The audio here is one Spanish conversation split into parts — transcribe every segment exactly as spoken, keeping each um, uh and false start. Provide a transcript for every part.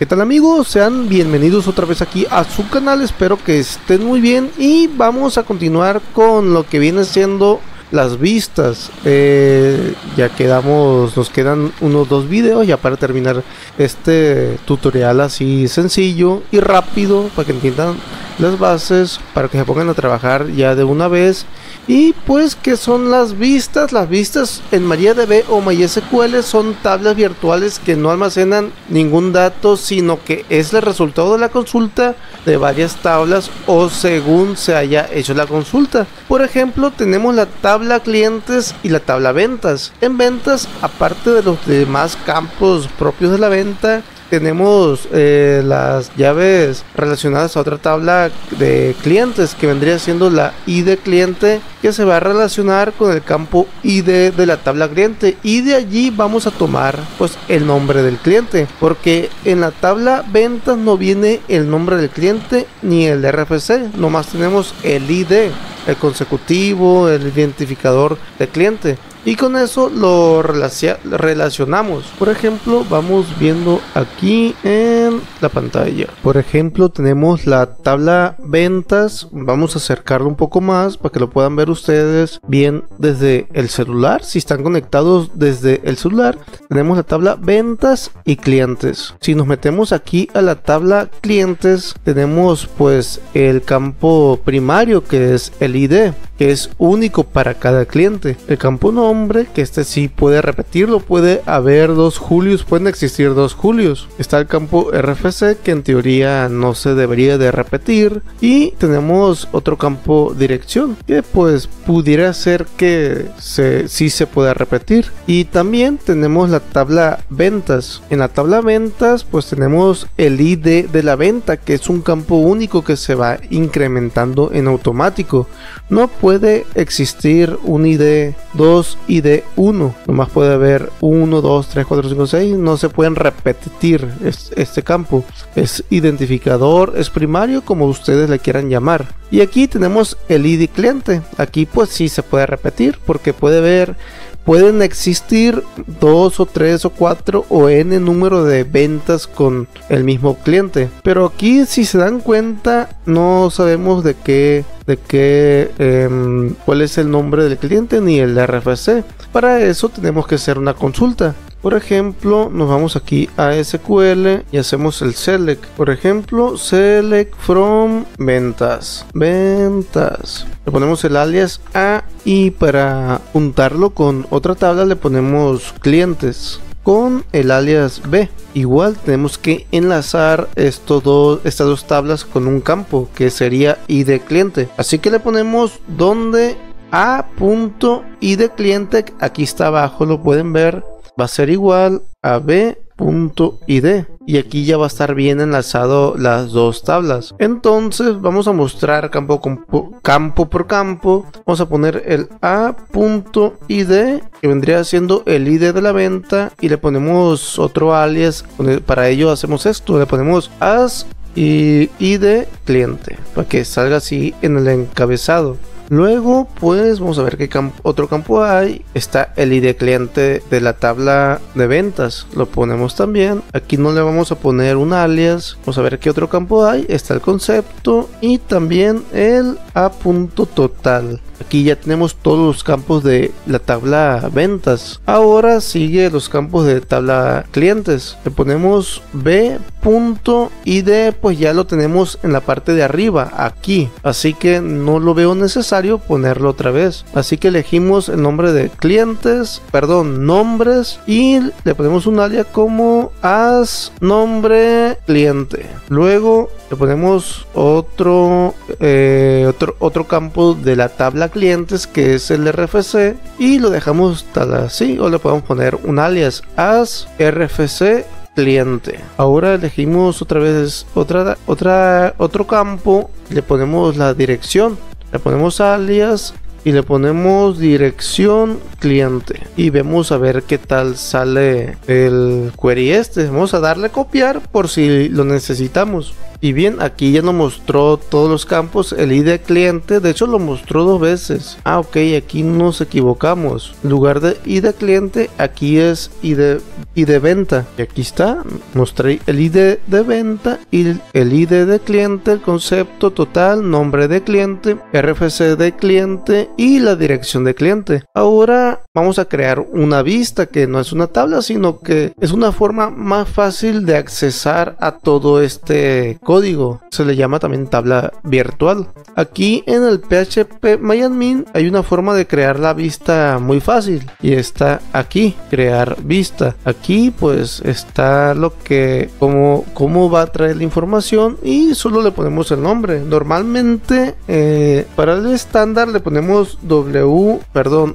¿Qué tal amigos? Sean bienvenidos otra vez aquí a su canal, espero que estén muy bien y vamos a continuar con lo que viene siendo las vistas. Eh, ya quedamos, nos quedan unos dos videos ya para terminar este tutorial así sencillo y rápido para que entiendan las bases, para que se pongan a trabajar ya de una vez. Y pues, ¿qué son las vistas? Las vistas en MariaDB o MySQL son tablas virtuales que no almacenan ningún dato, sino que es el resultado de la consulta de varias tablas o según se haya hecho la consulta. Por ejemplo, tenemos la tabla clientes y la tabla ventas. En ventas, aparte de los demás campos propios de la venta, tenemos eh, las llaves relacionadas a otra tabla de clientes que vendría siendo la I D cliente, que se va a relacionar con el campo I D de la tabla cliente, y de allí vamos a tomar pues el nombre del cliente, porque en la tabla ventas no viene el nombre del cliente ni el R F C, nomás tenemos el I D, el consecutivo, el identificador del cliente. Y con eso lo relacionamos. Por ejemplo, vamos viendo aquí en la pantalla. Por ejemplo, tenemos la tabla ventas. Vamos a acercarlo un poco más para que lo puedan ver ustedes bien desde el celular. Si están conectados desde el celular, tenemos la tabla ventas y clientes. Si nos metemos aquí a la tabla clientes, tenemos pues el campo primario, que es el I D, que es único para cada cliente. El campo nombre, que este sí puede repetirlo, puede haber dos Julios, pueden existir dos Julios. Está el campo R F C, que en teoría no se debería de repetir, y tenemos otro campo dirección, que pues pudiera ser que se, sí se pueda repetir. Y también tenemos la tabla ventas. En la tabla ventas pues tenemos el I D de la venta, que es un campo único que se va incrementando en automático. No puede existir un I D dos, I D uno, nomás puede haber uno, dos, tres, cuatro, cinco, seis, no se pueden repetir este campo. Es identificador, es primario, como ustedes le quieran llamar. Y aquí tenemos el I D cliente. Aquí pues sí se puede repetir, porque puede ver pueden existir dos o tres o cuatro o n número de ventas con el mismo cliente, pero aquí si se dan cuenta no sabemos de qué de qué eh, cuál es el nombre del cliente ni el R F C. Para eso tenemos que hacer una consulta. Por ejemplo, nos vamos aquí a S Q L y hacemos el select. Por ejemplo, select from ventas. Ventas. Le ponemos el alias A y para juntarlo con otra tabla le ponemos clientes con el alias B. Igual tenemos que enlazar estos dos, estas dos tablas con un campo que sería I D cliente. Así que le ponemos donde A.id cliente, aquí está abajo, lo pueden ver, va a ser igual a b.id, y aquí ya va a estar bien enlazado las dos tablas. Entonces vamos a mostrar campo, campo por campo. Vamos a poner el a.id, que vendría siendo el I D de la venta, y le ponemos otro alias. Para ello hacemos esto, le ponemos as y I D cliente para que salga así en el encabezado. Luego pues vamos a ver qué campo, otro campo hay. Está el I D cliente de la tabla de ventas, lo ponemos también. Aquí no le vamos a poner un alias. Vamos a ver qué otro campo hay. Está el concepto y también el a.total. Aquí ya tenemos todos los campos de la tabla ventas. Ahora sigue los campos de tabla clientes. Le ponemos b.id, pues ya lo tenemos en la parte de arriba, aquí. Así que no lo veo necesario ponerlo otra vez. Así que elegimos el nombre de clientes, perdón, nombres, y le ponemos un alias como as nombre cliente. Luego le ponemos otro, eh, otro, otro campo de la tabla clientes, que es el R F C, y lo dejamos tal así, o le podemos poner un alias as R F C cliente. Ahora elegimos otra vez otra, otra, otro campo, le ponemos la dirección, le ponemos alias y le ponemos dirección cliente y vemos a ver qué tal sale el query este. Vamos a darle a copiar por si lo necesitamos. Y bien, aquí ya nos mostró todos los campos, el I D de cliente, de hecho lo mostró dos veces. Ah, ok, aquí nos equivocamos. En lugar de I D de cliente, aquí es I D, I D de venta. Y aquí está, nos trae el I D de venta y el I D de cliente, el concepto total, nombre de cliente, R F C de cliente y la dirección de cliente. Ahora vamos a crear una vista que no es una tabla, sino que es una forma más fácil de accesar a todo este código. Se le llama también tabla virtual. Aquí en el P H P MyAdmin hay una forma de crear la vista muy fácil y está aquí, crear vista. Aquí pues está lo que, cómo, cómo va a traer la información y solo le ponemos el nombre. Normalmente eh, para el estándar le ponemos w, perdón,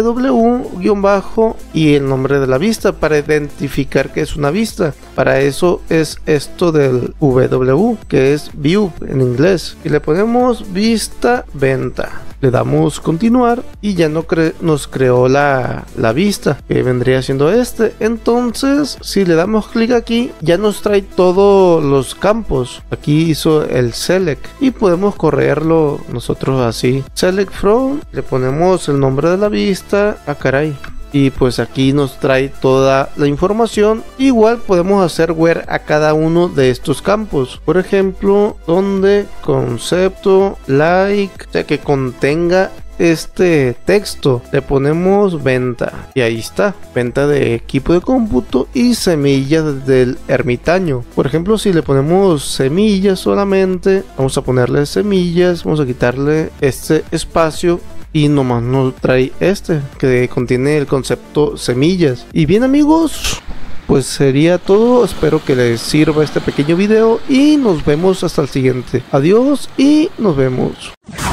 ww guión bajo y el nombre de la vista para identificar que es una vista. Para eso es esto del ww, que es view en inglés, y le ponemos vista venta. Le damos continuar y ya no cre nos creó la, la vista, que vendría siendo este. Entonces si le damos clic aquí ya nos trae todos los campos. Aquí hizo el select y podemos correrlo nosotros así, select from, le ponemos el nombre de la vista. Ah, caray. Y pues aquí nos trae toda la información. Igual podemos hacer where a cada uno de estos campos. Por ejemplo, donde concepto like, o sea que contenga este texto, le ponemos venta y ahí está, venta de equipo de cómputo y semillas del ermitaño. Por ejemplo, si le ponemos semillas solamente, vamos a ponerle semillas, vamos a quitarle este espacio y nomás nos trae este que contiene el concepto semillas. Y bien amigos, pues sería todo. Espero que les sirva este pequeño video y nos vemos hasta el siguiente. Adiós y nos vemos.